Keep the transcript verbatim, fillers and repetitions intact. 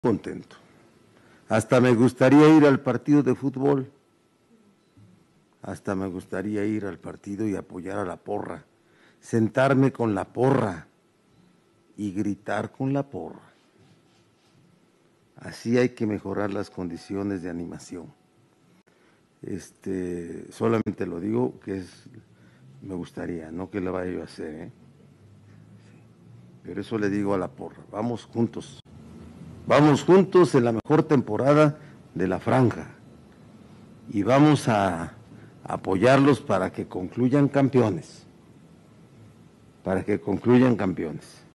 contento. Hasta me gustaría ir al partido de fútbol. Hasta me gustaría ir al partido y apoyar a la porra. Sentarme con la porra y gritar con la porra. Así hay que mejorar las condiciones de animación. Este, solamente lo digo que es, me gustaría, no que lo vaya yo a hacer, ¿eh? Pero eso le digo a la porra, vamos juntos. Vamos juntos en la mejor temporada de la franja y vamos a apoyarlos para que concluyan campeones, para que concluyan campeones.